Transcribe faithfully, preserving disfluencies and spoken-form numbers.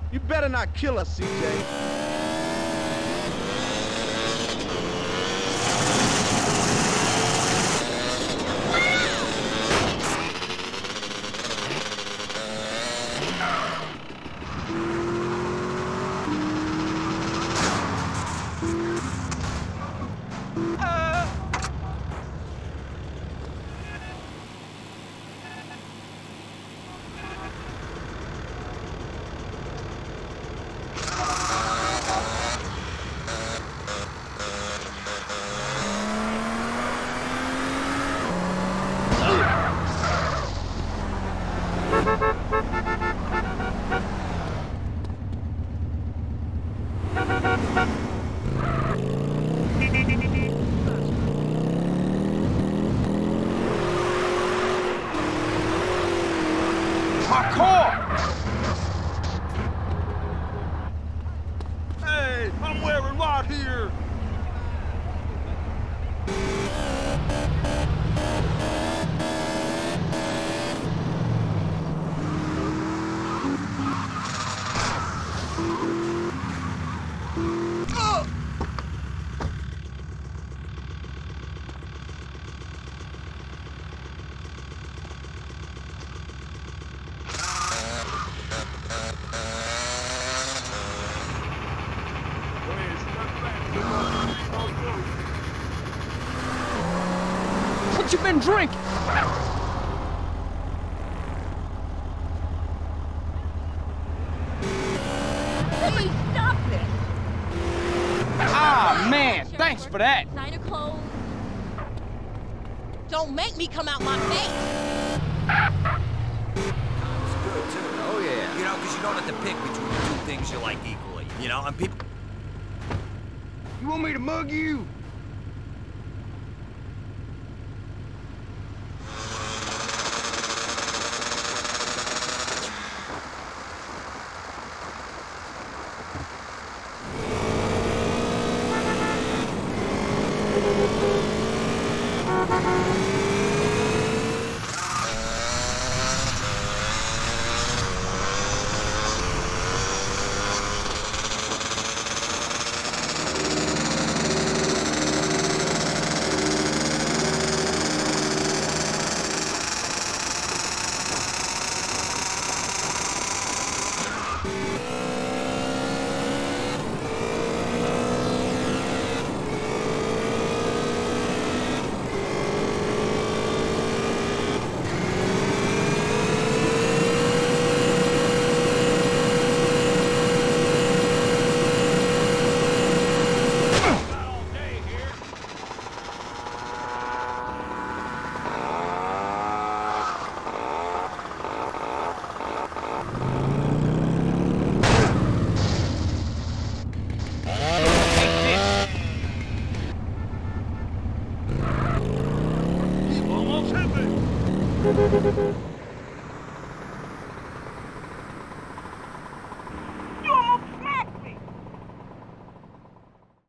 You better not kill us, C J. My car! Hey, I'm wearing right here. What you been drinking? Please stop this! Ah, man, thanks for that. Designer clothes. Don't make me come out my face! It's good, too. Oh, yeah. You know, because you don't have to pick between the two things you like equally. You know, and people... You want me to mug you? Almost hit me.